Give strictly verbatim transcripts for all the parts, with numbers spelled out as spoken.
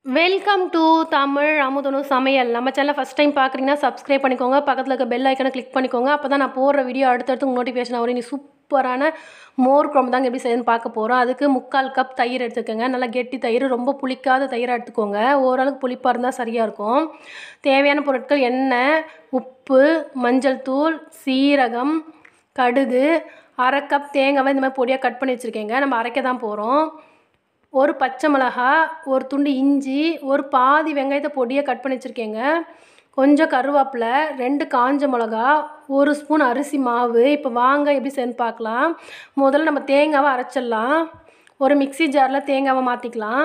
Welcome to Tamil அமுதனு சமையல். நம்ம சேனலை ஃபஸ்ட் டைம் பார்க்குறீங்கன்னா சப்ஸ்கிரைப் பண்ணிக்கோங்க. பக்கத்தில் இருக்க பெல் ஐக்கனை கிளிக் பண்ணிக்கோங்க. அப்போ தான் நான் போடுற வீடியோ அடுத்தடுத்து உங்கள் நோட்டிஃபிகேஷன் வரும். நீ சூப்பரான மோர் குழம்பு தாங்க எப்படி செய்யணும்னு பார்க்க போகிறோம். அதுக்கு முக்கால் கப் தயிர் எடுத்துக்கோங்க. நல்லா கெட்டி தயிர், ரொம்ப புளிக்காத தயிராக எடுத்துக்கோங்க. ஓரளவுக்கு புளிப்பாக இருந்தால் சரியாக இருக்கும். தேவையான பொருட்கள் எண்ணெய், உப்பு, மஞ்சள் தூள், சீரகம், கடுகு, அரை கப் தேங்காவை இந்த மாதிரி பொடியாக கட் பண்ணி வச்சுருக்கேங்க. நம்ம அரைக்க தான் போகிறோம். ஒரு பச்சை மிளகா, ஒரு துண்டு இஞ்சி, ஒரு பாதி வெங்காயத்தை பொடியாக கட் பண்ணி வச்சுருக்கேங்க. கொஞ்சம் கருவேப்பிலை, ரெண்டு காஞ்ச மிளகா, ஒரு ஸ்பூன் அரிசி மாவு. இப்போ வாங்க எப்படி செய்யணும்னு பார்க்கலாம். முதல்ல நம்ம தேங்காவை அரைச்சிடலாம். ஒரு மிக்ஸி ஜாரில் தேங்காவை மாற்றிக்கலாம்.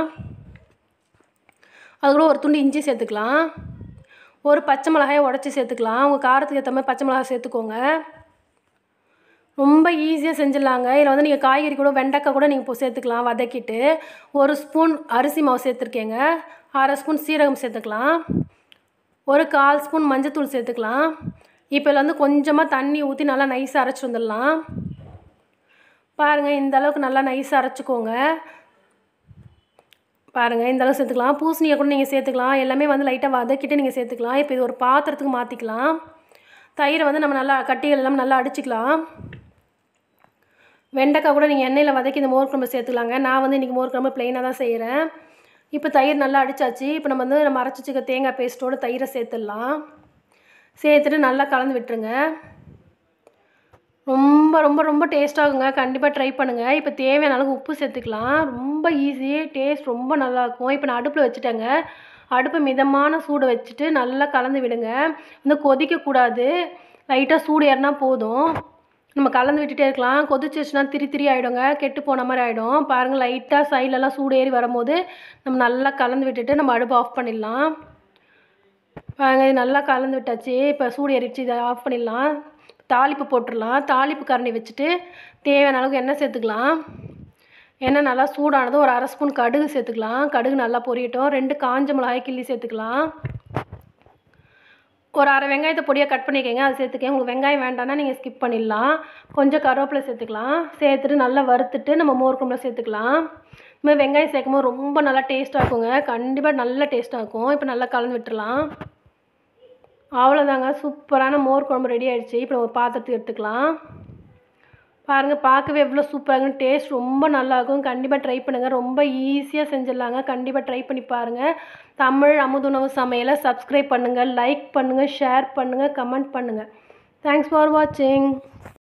அது கூட ஒரு துண்டு இஞ்சி சேர்த்துக்கலாம். ஒரு பச்சை மிளகாயை உடச்சி சேர்த்துக்கலாம். உங்கள் காரத்துக்கு ஏற்ற மாதிரி பச்சை மிளகாய் சேர்த்துக்கோங்க. ரொம்ப ஈஸியாக செஞ்சிடலாங்க. இதில் வந்து நீங்கள் காய்கறி கூட வெண்டைக்காய் கூட நீங்கள் இப்போ சேர்த்துக்கலாம். வதக்கிட்டு ஒரு ஸ்பூன் அரிசி மாவு சேர்த்துருக்கேங்க. அரை ஸ்பூன் சீரகம் சேர்த்துக்கலாம். ஒரு கால் ஸ்பூன் மஞ்சத்தூள் சேர்த்துக்கலாம். இப்போ இதில் வந்து கொஞ்சமாக தண்ணி ஊற்றி நல்லா நைஸாக அரைச்சி வந்துடலாம். பாருங்கள், இந்த அளவுக்கு நல்லா நைஸாக அரைச்சிக்கோங்க. பாருங்கள், இந்த அளவுக்கு சேர்த்துக்கலாம். பூசணியை கூட நீங்கள் சேர்த்துக்கலாம். எல்லாமே வந்து லைட்டாக வதக்கிட்டு நீங்கள் சேர்த்துக்கலாம். இப்போ இது ஒரு பாத்திரத்துக்கு மாற்றிக்கலாம். தயிரை வந்து நம்ம நல்லா கட்டிகள் எல்லாம் நல்லா அடிச்சுக்கலாம். வெண்டைக்காய் கூட நீங்கள் எண்ணெயில் வதக்கி இந்த மோர் குழம்பு சேர்த்துக்கலாங்க. நான் வந்து இன்றைக்கி மோர் குழம்பு ப்ளெயினாக தான் செய்கிறேன். இப்போ தயிர் நல்லா அடித்தாச்சு. இப்போ நம்ம வந்து நம்ம அரைச்சி வச்சுக்க தேங்காய் பேஸ்ட்டோடு தயிரை சேர்த்துடலாம். சேர்த்துட்டு நல்லா கலந்து விட்டுருங்க. ரொம்ப ரொம்ப ரொம்ப டேஸ்ட்டாகுங்க. கண்டிப்பாக ட்ரை பண்ணுங்கள். இப்போ தேவையான அளவுக்கு உப்பு சேர்த்துக்கலாம். ரொம்ப ஈஸி, டேஸ்ட் ரொம்ப நல்லாயிருக்கும். இப்போ நான் அடுப்பில் வச்சுட்டேங்க. அடுப்பை மிதமான சூடு வச்சுட்டு நல்லா கலந்து விடுங்க. வந்து கொதிக்கக்கூடாது. லைட்டாக சூடு ஏறினா போதும். நம்ம கலந்து விட்டுட்டே இருக்கலாம். கொதிச்சிச்சுன்னா திரி திரி ஆகிடுங்க, கெட்டு போன மாதிரி ஆகிடும். பாருங்கள், லைட்டாக சைட்லலாம் சூடு ஏறி வரும்போது நம்ம நல்லா கலந்து விட்டுட்டு நம்ம அடுப்பு ஆஃப் பண்ணிடலாம். பாருங்கள், இது நல்லா கலந்து விட்டாச்சு. இப்போ சூடு ஏறிடுச்சு, இதை ஆஃப் பண்ணிடலாம். தாளிப்பு போட்டுடலாம். தாளிப்பு கரண்டி வச்சுட்டு தேவையான அளவுக்கு எண்ணெய் சேர்த்துக்கலாம். எண்ணெய் நல்லா சூடானதும் ஒரு அரை ஸ்பூன் கடுகு சேர்த்துக்கலாம். கடுகு நல்லா பொரியட்டும். ரெண்டு காஞ்ச மிளகாய் கிள்ளி சேர்த்துக்கலாம். ஒரு அரை வெங்காயத்தை பொடியாக கட் பண்ணிக்கோங்க, அது சேர்த்துக்கங்க. உங்களுக்கு வெங்காயம் வேண்டாம்னா நீங்கள் ஸ்கிப் பண்ணிடலாம். கொஞ்சம் கருவேப்பிலை சேர்த்துக்கலாம். சேர்த்துட்டு நல்லா வறுத்துட்டு நம்ம மோர் குழம்புல சேர்த்துக்கலாம். இந்த மாதிரி வெங்காயம் சேர்க்கும்போது ரொம்ப நல்லா டேஸ்ட்டாக இருக்குங்க. கண்டிப்பாக நல்ல டேஸ்ட்டாக இருக்கும். இப்போ நல்லா கலந்து விட்டுடலாம். அவ்வளோதாங்க, சூப்பரான மோர் குழம்பு ரெடி ஆகிடுச்சு. இப்போ ஒரு பாத்திரத்துக்கு எடுத்துக்கலாம். பாருங்கள், பார்க்கவே எவ்வளோ சூப்பராக இருக்கும். டேஸ்ட் ரொம்ப நல்லாயிருக்கும். கண்டிப்பாக ட்ரை பண்ணுங்கள். ரொம்ப ஈஸியாக செஞ்சிடலாங்க. கண்டிப்பாக ட்ரை பண்ணி பாருங்கள். தமிழ் அமுதுணவு சமையலை சப்ஸ்கிரைப் பண்ணுங்கள், லைக் பண்ணுங்கள், ஷேர் பண்ணுங்கள், கமெண்ட் பண்ணுங்கள். தேங்க்ஸ் ஃபார் வாட்சிங்.